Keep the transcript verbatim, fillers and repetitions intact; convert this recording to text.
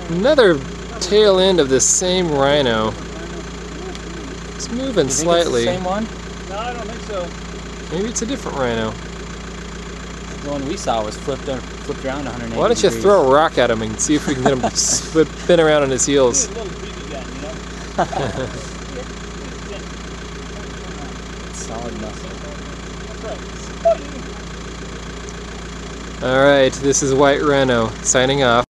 Another tail end of this same rhino. It's moving you think slightly. It's the same one? No, I don't think so. Maybe it's a different rhino. The one we saw was flipped flipped around one hundred eighty Why don't you degrees. throw a rock at him and see if we can get him to spin around on his heels? A little B B gun, you know? Solid muscle. That's right. Alright, this is White Rhino signing off.